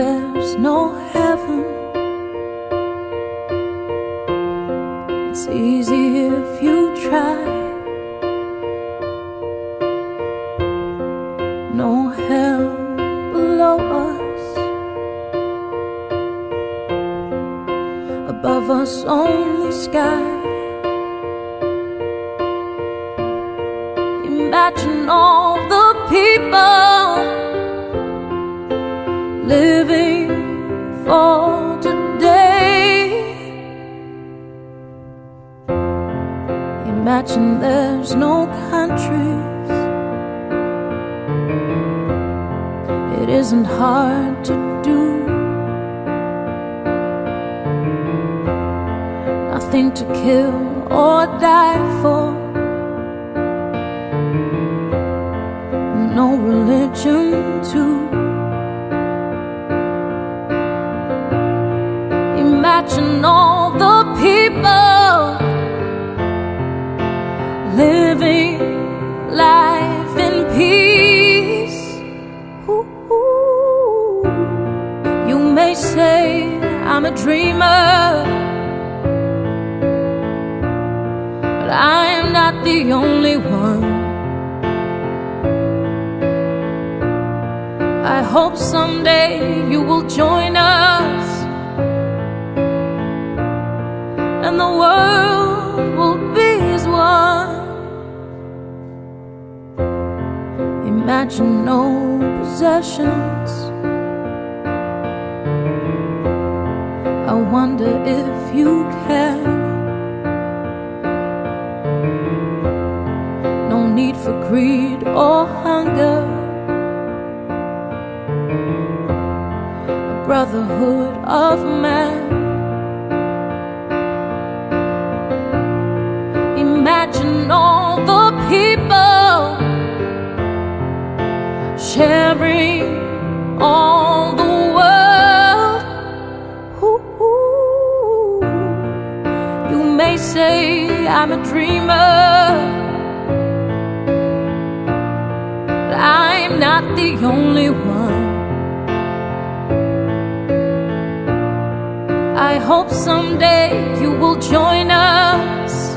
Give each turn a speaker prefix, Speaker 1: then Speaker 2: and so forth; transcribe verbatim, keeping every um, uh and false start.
Speaker 1: there's no heaven. It's easy if you try. No hell below us, above us only sky. Imagine all the people living for today. Imagine there's no countries. It isn't hard to do. Nothing to kill or die for. No religion too. Imagine all the people living life in peace. Ooh, ooh. You may say I'm a dreamer, but I am not the only one. I hope someday you will join us, and the world will be as one. Imagine no possessions. I wonder if you can. No need for greed or hunger. A brotherhood of man. Imagine all the people sharing all the world. Ooh, ooh. You may say I'm a dreamer, but I'm not the only one. I hope someday you will join us,